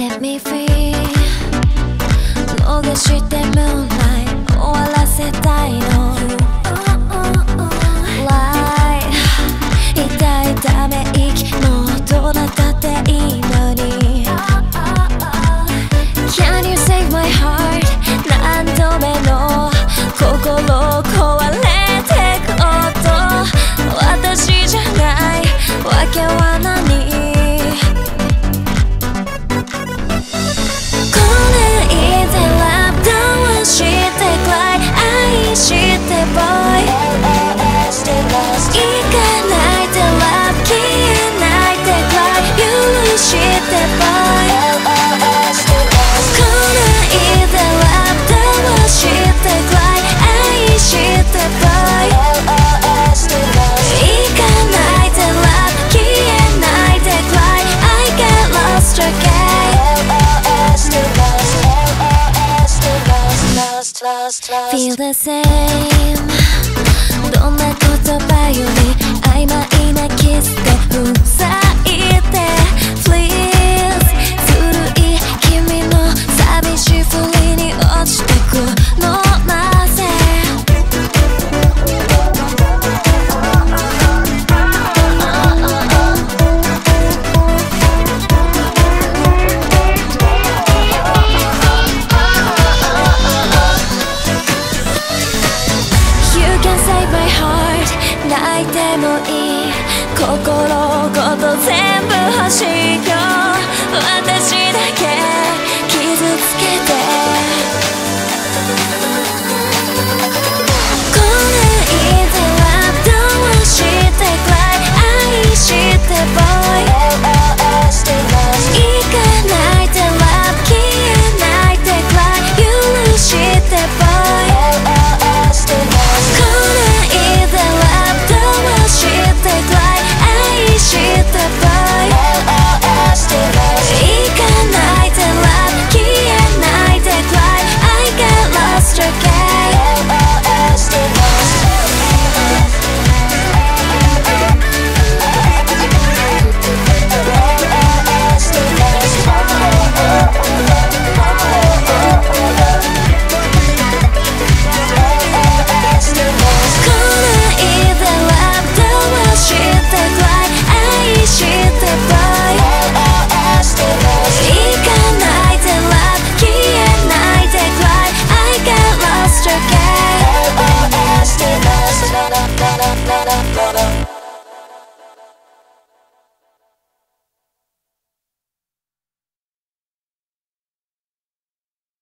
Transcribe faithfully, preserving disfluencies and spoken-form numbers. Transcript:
Set me free 逃してムーンライト終わらせたいの Lie 痛いため息もうどうなったっていいのに Can you save my heart 何度目の心を壊れてく音私じゃないわけは何Feel the same どんな言葉より曖昧なキスで塞いで Please 古い君の寂しいふりに落ちてくのなぜ泣いてもいい心ごと全部欲しいよ私だけ傷つけてこないではどうしてくらい愛して Boy 行かないで Love 消えないでくらい許して Boy Lost again.